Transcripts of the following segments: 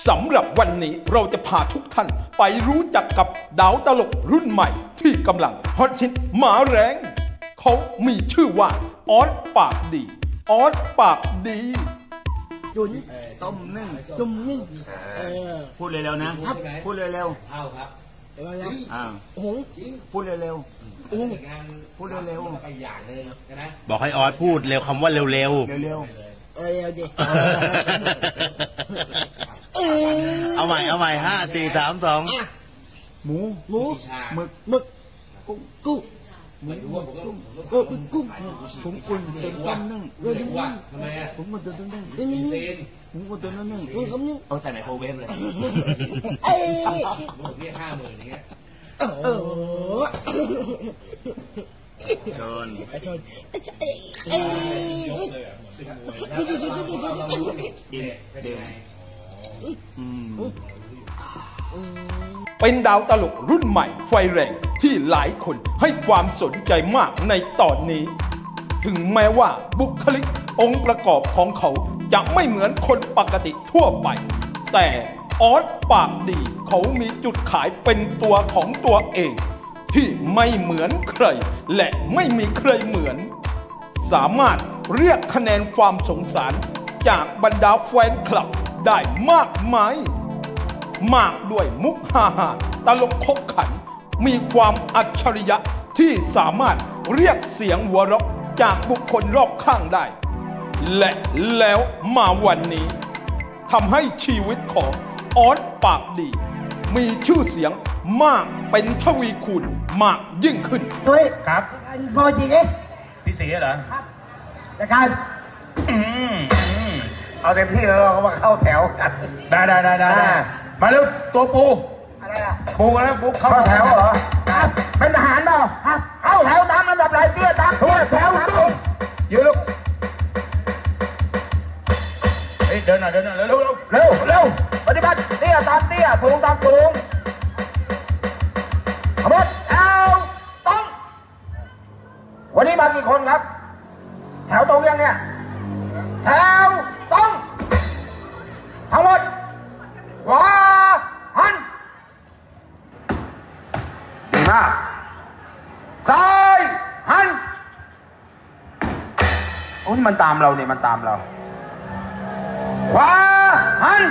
สำหรับวันนี้เราจะพาทุกท่านไปรู้จักกับดาวตลกรุ่นใหม่ที่กำลังฮอตฮิตมาแรงเขามีชื่อว่าออสปากดีออสปากดีจุนต้มนึ่งจุ่มนึ่งพูดเร็วๆนะพูดเร็วๆเอาครับหงพูดเร็วๆพูดเร็วๆบอกให้ออสพูดเร็วคำว่าเร็วๆเร็วดิเอาใหม่5 4 3 2 หมึกกุ้งผมอุ่นเต็มต้มนึ่งผมอุ่นเต็มต้มนึ่งผมอุ่นเต็มต้มนึ่งเอาใส่ไมโครเวฟเลยเรียก50,000อย่างเงี้ยชนเป็นดาวตลกรุ่นใหม่ไฟแรงที่หลายคนให้ความสนใจมากในตอนนี้ถึงแม้ว่าบุคลิกองค์ประกอบของเขาจะไม่เหมือนคนปกติทั่วไปแต่ออสปากดีเขามีจุดขายเป็นตัวของตัวเองที่ไม่เหมือนใครและไม่มีใครเหมือนสามารถเรียกคะแนนความสงสารจากบรรดาแฟนคลับได้มากมายมากด้วยมุกฮาตลกขบขันมีความอัจฉริยะที่สามารถเรียกเสียงหัวเราะจากบุคคลรอบข้างได้และแล้วมาวันนี้ทำให้ชีวิตของออสปากดีมีชื่อเสียงมากเป็นทวีคูณมากยิ่งขึ้นด้วยครับพอจริงพี่สีเหรอครับนะครับเอาเต็มที่แล้วเราก็มาเข้าแถวได้มาเร็วตัวปูอะไรล่ะปูแล้วปูเข้าแถวเหรอครับเป็นทหารเปล่าครับเข้าแถวตามลำดับรายเตี้ยตามทั่วแถวยืนลูกเดินหน่อยเร็วปฏิบัติเตี้ยตามเตี้ยสูงตามสูงขบวนแถวตรงวันนี้มากี่คนครับแถวตรงยังเนี่ยแถวตรงทั้งหมดขวาหันดีมากซ้ายหันโอ้ยมันตามเราเนี่ยมันตามเราขวาหัน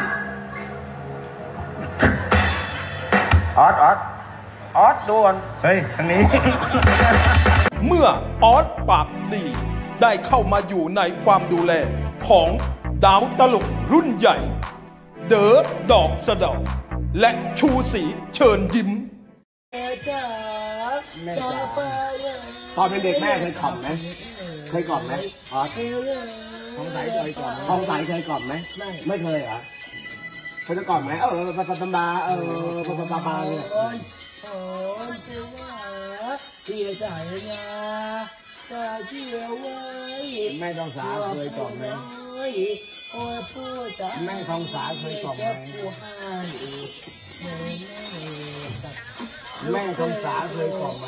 ออสดูก่อนเฮ้ยทางนี้เมื่อออสปากดีได้เข้ามาอยู่ในความดูแลของดาวตลกรุ่นใหญ่เด๋อดอกสะเดาและชูศรีเชิญยิ้มตอนเป็นเด็กแม่เคยกล่อมไหมเคยกล่อมไหมออสทองใสเคยกล่อมทองใสเคยกล่อมไหมไม่เคยเหรอเขาจะกล่อมไหมปะตำบาปาเนี่ยที่ใส่ยาตาเที่ยวไว้แม่ทองสาเคยกล่อมไหมแม่ทองสาเคยกล่อมไหมแม่ทองสาเคยกล่อมไหม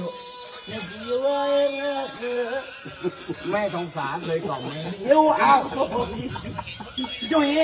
แม่ทองสาเคยกล่อมไหมยูเอาจุ๋ย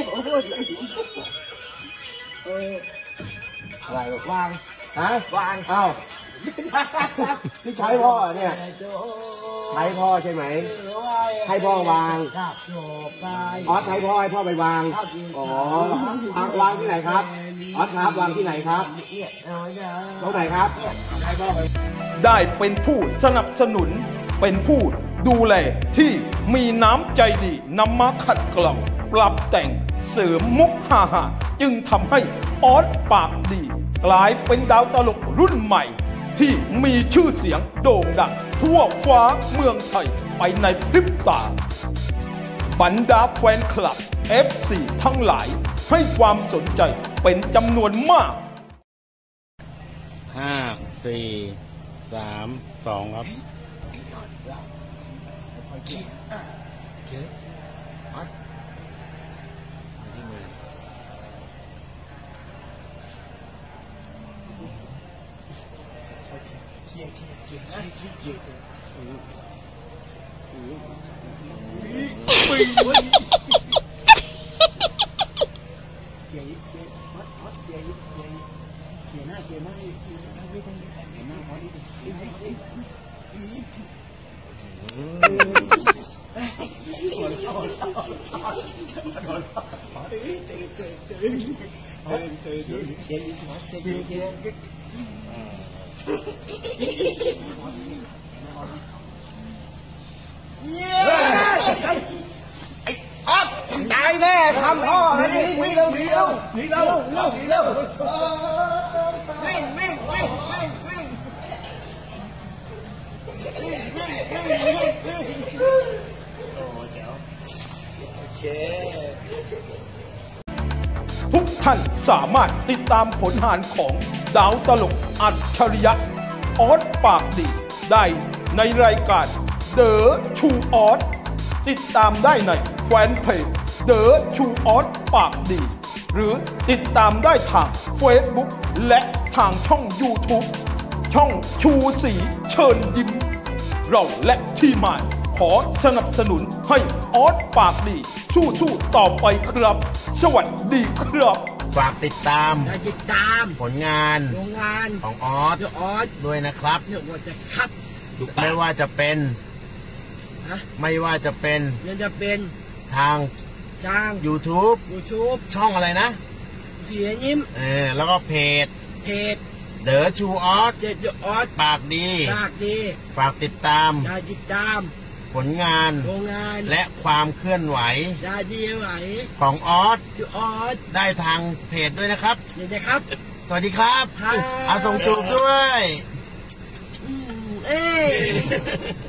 อะไรวางวางเอาที่ใช้พ่อเนี่ยใช้พ่อใช่ไหมให้พ่อวางอ๋อใช้พ่อให้พ่อไปวางอ๋อวางที่ไหนครับอ๋อครับวางที่ไหนครับตรงไหนครับให้พ่อไปได้เป็นผู้สนับสนุนเป็นผู้ดูแลที่มีน้ำใจดีนำมาขัดเกลาปรับแต่งเสริมมุกฮาจึงทำให้ออสปากดีกลายเป็นดาวตลกรุ่นใหม่ที่มีชื่อเสียงโด่งดังทั่วฟ้าเมืองไทยไปในพริบตาบรรดาแฟนคลับ FC ทั้งหลายให้ความสนใจเป็นจำนวนมาก 5 4 3 2ครับเตายแน่ทำพ่อหนีเร็ววิ่งทุกท่านสามารถติดตามผลงานของดาวตลกอัจฉริยะออสปากดีได้ในรายการเดอะชูออสติดตามได้ในแฟนเพจเดอะชูออสปากดีหรือติดตามได้ทาง Facebook และทางช่อง YouTube ช่องชูศรีเชิญยิ้มเราและทีมงานขอสนับสนุนให้ออสปากดีสู้ๆต่อไปครับ สวัสดีครับฝากติดตามผลงานของออสด้วยนะครับไม่ว่าจะเป็นทางYouTube ช่องอะไรนะเสียยิ้มแล้วก็เพจเดอะชูออสปากดีฝากติดตามผลงานและความเคลื่อนไหวของออสได้ทางเพจด้วยนะครับสวัสดีครับเอาส่งจูบด้วย